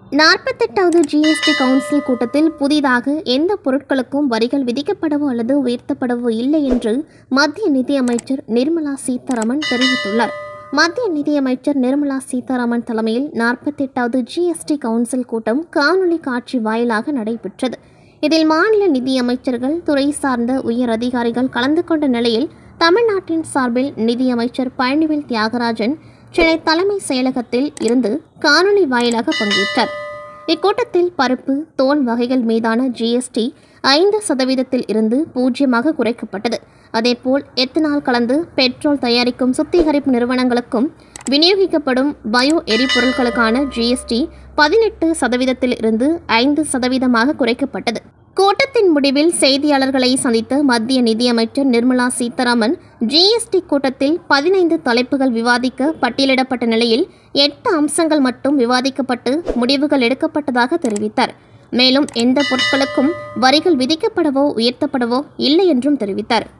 48வது GST council கூட்டத்தில் புதிதாக எந்த பொருட்களுக்கும் வரிகள் விதிக்கப்படவோ அல்லது உயர்த்தப்படவோ இல்லை என்று மத்திய நிதியமைச்சர் நிர்மலா சீதாராமன் தெரிவித்துள்ளார். மத்திய நிதியமைச்சர் நிர்மலா சீதாராமன் தலைமையில் 48வது ஜிஎஸ்டி கவுன்சில் கூட்டம் காணொலி காட்சி வாயிலாக நடைபெற்றது. இதில் மாநில நிதியமைச்சர்கள், துறை சார்ந்த உயர் அதிகாரிகள் கலந்து கொண்ட நிலையில் தமிழ்நாட்டின் சார்பில் நிதியமைச்சர் பழனிவேல் தியாகராஜன் சென்னை தலைமை செயலகத்தில் இருந்து காணொலி வாயிலாக பங்கேற்றார். இக்கூட்டத்தில் பருப்பு, தோல் வகைகள் மீதான ஜிஎஸ்டி 5% இருந்து 0 குறைக்கப்பட்டது. அதேபோல் எத்தனால் கலந்து பெட்ரோல் தயாரிக்கும் சுத்திகரிப்பு நிறுவனங்களுக்கும் விநியோகிக்கப்படும் பயோ எரிபொருட்களுக்கான ஜிஎஸ்டி 18% இருந்து 5% குறைக்கப்பட்டது. கூட்டத்தின் முடிவில் செய்தியாளர்களை சந்தித்த மத்திய நிதியமைச்சர் நிர்மலா சீதாராமன், ஜிஎஸ்டி கூட்டத்தில் 15 தலைப்புகள் விவாதிக்க பட்டியலிடப்பட்ட நிலையில் 8 அம்சங்கள் மட்டும் விவாதிக்கப்பட்டு முடிவுகள் எடுக்கப்பட்டதாக தெரிவித்தார். மேலும் எந்த பொருட்களுக்கும் வரிகள் விதிக்கப்படவோ உயர்த்தப்படவோ இல்லை என்றும் தெரிவித்தார்.